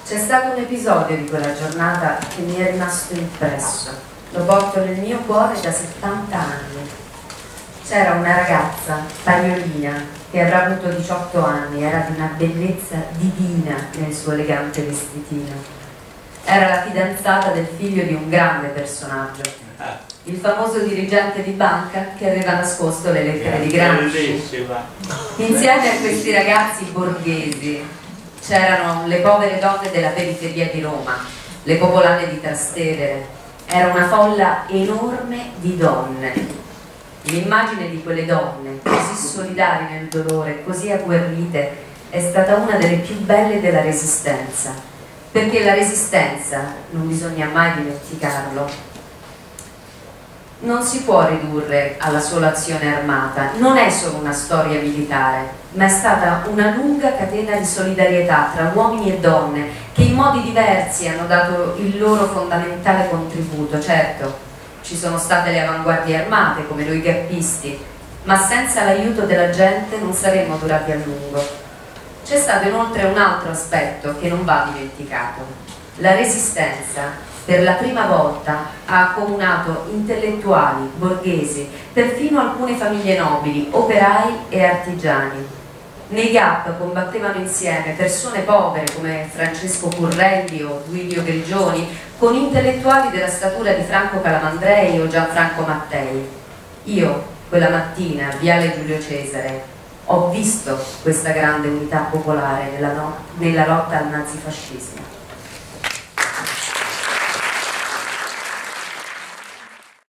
C'è stato un episodio di quella giornata che mi è rimasto impresso. Lo porto nel mio cuore da 70 anni. C'era una ragazza, tagliolina, che avrà avuto 18 anni, era di una bellezza divina nel suo elegante vestitino. Era la fidanzata del figlio di un grande personaggio, il famoso dirigente di banca che aveva nascosto le lettere di Gramsci. Insieme a questi ragazzi borghesi c'erano le povere donne della periferia di Roma, le popolane di Trastevere. Era una folla enorme di donne. L'immagine di quelle donne, così solidari nel dolore, così agguerrite, è stata una delle più belle della Resistenza, perché la Resistenza, non bisogna mai dimenticarlo, non si può ridurre alla sola azione armata, non è solo una storia militare, ma è stata una lunga catena di solidarietà tra uomini e donne che in modi diversi hanno dato il loro fondamentale contributo. Certo, ci sono state le avanguardie armate come noi gappisti, ma senza l'aiuto della gente non saremmo durati a lungo. C'è stato inoltre un altro aspetto che non va dimenticato. La Resistenza per la prima volta ha accomunato intellettuali, borghesi, perfino alcune famiglie nobili, operai e artigiani. Nei GAP combattevano insieme persone povere come Francesco Currelli o Duilio Grigioni con intellettuali della statura di Franco Calamandrei o Gianfranco Mattei. Io, quella mattina, a Viale Giulio Cesare, ho visto questa grande unità popolare nella lotta al nazifascismo.